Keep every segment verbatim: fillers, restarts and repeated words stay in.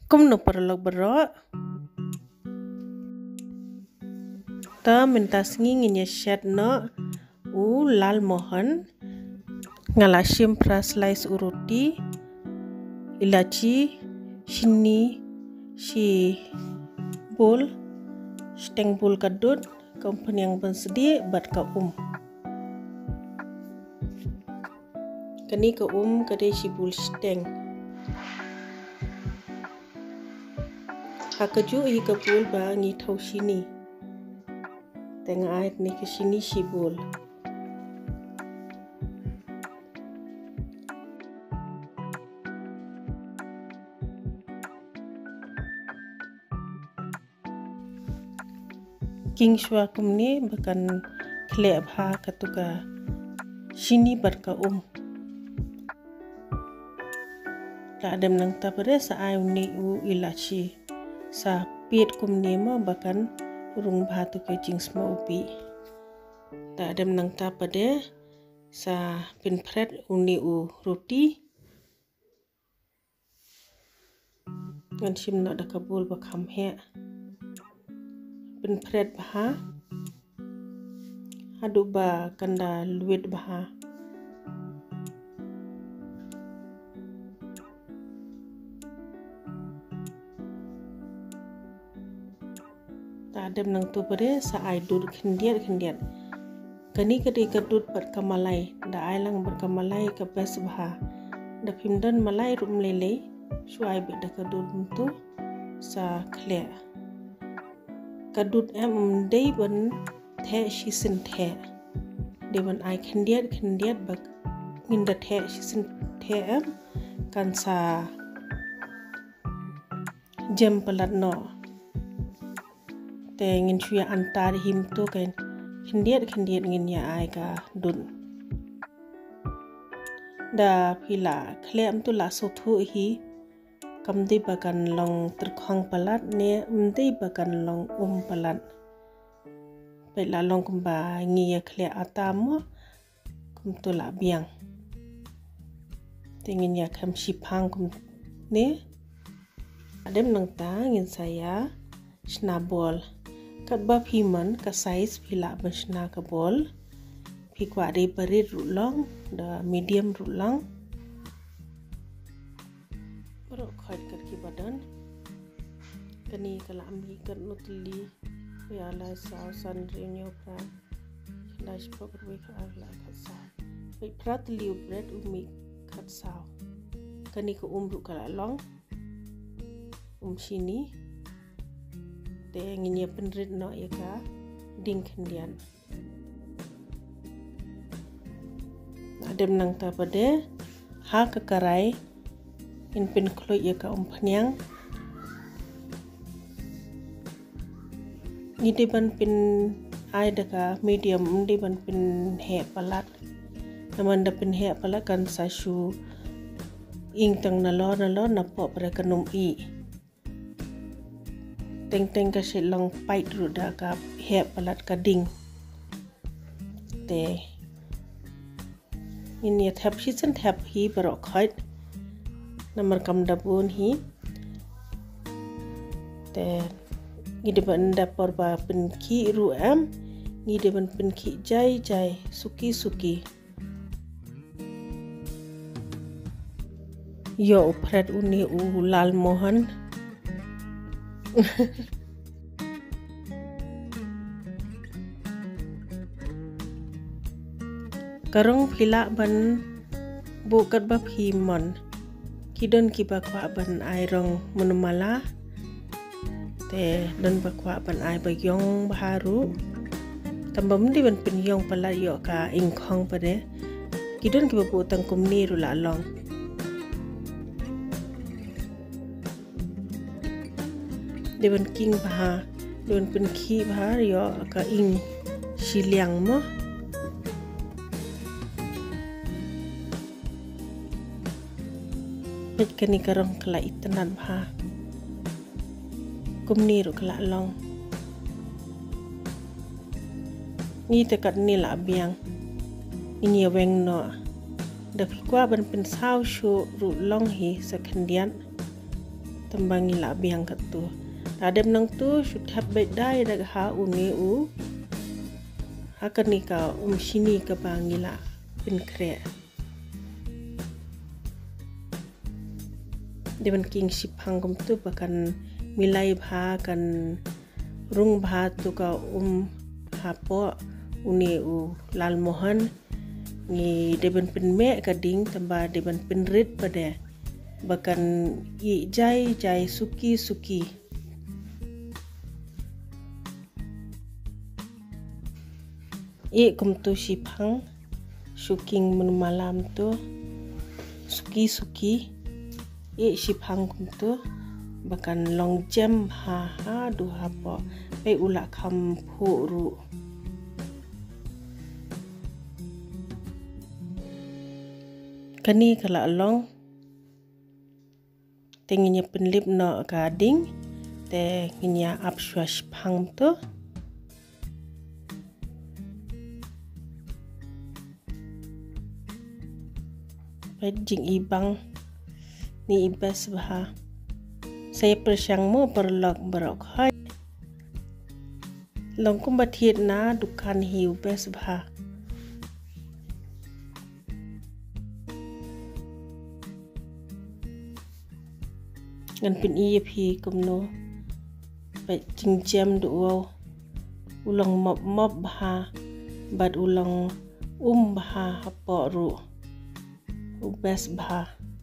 Kum no perlok berok. Ta mentas ngingin ya shed no u lal mohan ngala shimpra slice uruti ilachi shini shi bol steng bol kadut company yang bersedi bat ka um kani ka um kade shi bol steng hakaju hi ka bol ba ngi thau shini tengah ait ni ke sini shi bol king shwa kum ni bakan khle bha katuka sini barka um ta dem nang ta pare sa ai ni u ilachi sa pit kum ni ma bakan urung bha tu ke jing sma upi ta dem nang ta pade sa pin pret uni u roti ngan shim na da kabul ba kham he pin pret bha hadu ba kanda luit bha ta dem nang tu pare sa ai dur khindiat khindiat kani kadi kadut pat kamalai da ai lang ber kamalai ka bes bha da phimdan malai rum lele suai be da kadut tu sa khle kadut em dei ban the shi sin the de ban ai khindiat khindiat bak ngin da the shi sin the em kan sa jem palat no te ngin chuya antar him tu kan khindiat khindiat ngin ya ai ka dun da phila khlem tu la so thu hi kamdi bakan long terkhang palat ne umdi bakan long um palat pe la long kumba ngi ya khle atamo kum tu la biang te ngin ya kham shipang kum ne adem nang ta ngin saya snabol kat ba phiman ka size phila bashna ka bol phikwa re pare rulong da medium rulong bro khait kat ki badan kani kala ambi kat nutli ya la saw san renyo pra lash pok we ka la khat sa pe prat liu bread umi khat saw kani ko umru kala long um sini te ngin ya penrit no ya ka ding khendian adem nang ta pade ha ka karai in pen khlo ya ka um phanyang ni de ban pen ai da ka medium um de ban pen he palat naman da pen he palat kan sa shu ing tang na lo na lo na po pra kanum i teng teng ka se long pait ru da ka he palat ka ding te in ya thap shi chen thap hi baro khait namar kam da bun hi te ngide ban da por ba pen ki ru am ngide ban pen ki jai jai suki suki yo pret uni u lal mohan karong phila ban bukat ba phimon kidon ki ba kwa ban ai rong munmala te don ba kwa ban ai ba yong baharu tambam di ban pin yong pala yo ka ing khong pade kidon ki ba bu tang kum ni ru la long dewan king baha dewan pen ki baha yo ka ing shiliang mo pet kani karong kala itanan baha kumni ru kala long ni tekat ni la biang ini weng no da fikwa ban pen sao shu ru long hi sa khandian tambang ila biang katu radem nang tu sudah bedai dag ha unge u akan ni ka um sini ka bangila pin kre deban king sipang kum tu bakan milai bha kan rung bha tu ka um hapo uni u lal mohan ni deban pin me ka ding tamba deban pin rit pada bakan i jai jai suki suki i kum tu sipang suking mun malam tu suki suki i sipang kum tu bakan long jam ha ha du hapo pe ula kam phu ru kani kala long tenginya penlip no gading te nginya apswash pang tu jing ibang ni ibas bah saya persyang mo perlok berok hai long kum bathiet na dukan hiu bes bah ngan pin i phi kum no pe jing jam du ulang mop mop bah bad ulang um bah hapo ru ubes bah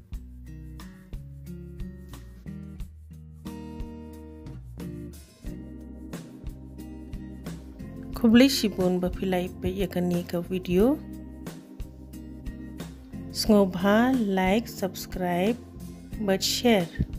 kubli sibun bapilai pe yakani ka video sngo bha like subscribe but share